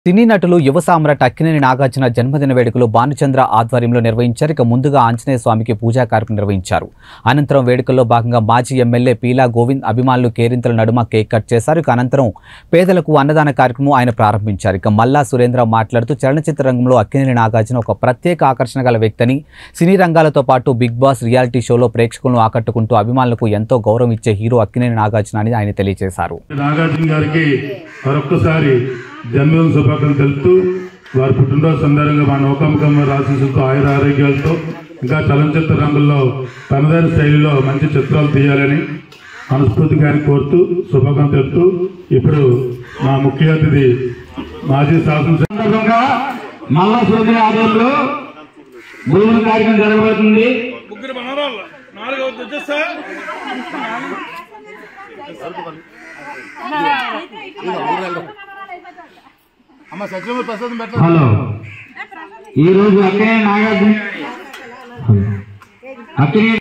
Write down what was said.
సినీ నటులు యువ సామ్రాట్ అక్కినేని నాగార్జున జన్మదిన వేడుకలు భానుచంద్ర ఆధ్వర్యంలో నిర్వహించారు. ఇక ముందుగా ఆంజనేయ స్వామికి పూజా కార్యక్రమం నిర్వహించారు. అనంతరం వేడుకల్లో భాగంగా మాజీ ఎమ్మెల్యే పీలా గోవింద్ అభిమానులు కేరింతల నడుమ కేక్ కట్ చేశారు. ఇక అనంతరం పేదలకు అన్నదాన కార్యక్రమం ఆయన ప్రారంభించారు. ఇక మల్లా సురేంద్ర మాట్లాడుతూ చలనచిత్ర రంగంలో అక్కినేని నాగార్జున ఒక ప్రత్యేక ఆకర్షణ గల వ్యక్తిని, సినీ రంగాలతో పాటు బిగ్ బాస్ రియాలిటీ షోలో ప్రేక్షకులను ఆకట్టుకుంటూ అభిమానులకు ఎంతో గౌరవం ఇచ్చే హీరో అక్కినేని నాగార్జున అని ఆయన తెలియజేశారు. నాగార్జున గారికి మరొక్కసారి జన్మదిన శుభాకాంక్షలు తెలుపుతూ వారి పుట్టినరోజు సందర్భంగా మా నౌకాంకమ్మ ఆశీస్సులతో ఆయుర ఆరోగ్యాలతో ఇంకా చలనచిత్ర రంగంలో తనదైన శైలిలో మంచి చిత్రాలు తీయాలని మనస్ఫూర్తిగా ఆయన కోరుతూ శుభాకాంక్షలు తెలుపుతూ ఇప్పుడు మా ముఖ్య అతిథి మాజీ శాసనసభ్యులుగా మల్లా సురేంద్ర ఆధ్వర్యంలో భూముల కార్యక్రమం జరగబోతుంది. హలో, ఈ రోజు అక్కినేని నాగార్జున